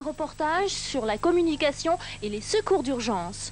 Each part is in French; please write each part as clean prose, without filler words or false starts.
Reportage sur la communication et les secours d'urgence.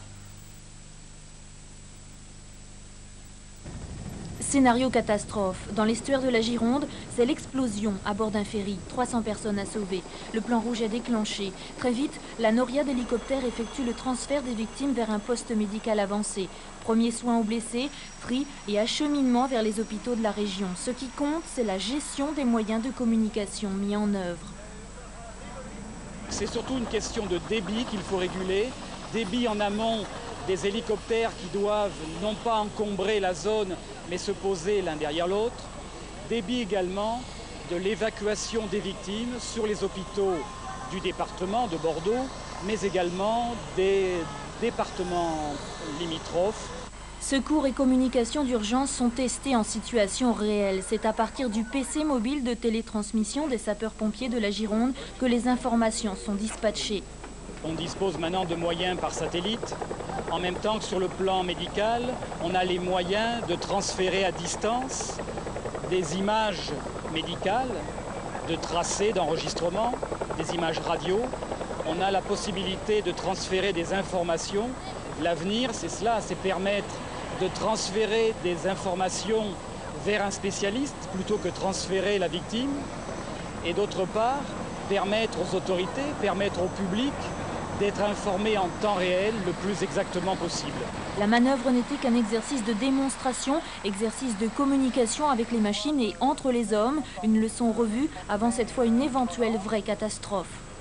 Scénario catastrophe. Dans l'estuaire de la Gironde, c'est l'explosion à bord d'un ferry. 300 personnes à sauver. Le plan rouge est déclenché. Très vite, la Noria d'hélicoptère effectue le transfert des victimes vers un poste médical avancé. Premiers soins aux blessés, tri et acheminement vers les hôpitaux de la région. Ce qui compte, c'est la gestion des moyens de communication mis en œuvre. C'est surtout une question de débit qu'il faut réguler. Débit en amont des hélicoptères qui doivent non pas encombrer la zone, mais se poser l'un derrière l'autre. Débit également de l'évacuation des victimes sur les hôpitaux du département de Bordeaux, mais également des départements limitrophes. Secours et communication d'urgence sont testés en situation réelle. C'est à partir du PC mobile de télétransmission des sapeurs-pompiers de la Gironde que les informations sont dispatchées. On dispose maintenant de moyens par satellite. En même temps que sur le plan médical, on a les moyens de transférer à distance des images médicales, de tracés, d'enregistrement, des images radio. On a la possibilité de transférer des informations. L'avenir, c'est cela, c'est permettre de transférer des informations vers un spécialiste plutôt que transférer la victime. Et d'autre part, permettre aux autorités, permettre au public d'être informés en temps réel le plus exactement possible. La manœuvre n'était qu'un exercice de démonstration, exercice de communication avec les machines et entre les hommes, une leçon revue avant cette fois une éventuelle vraie catastrophe.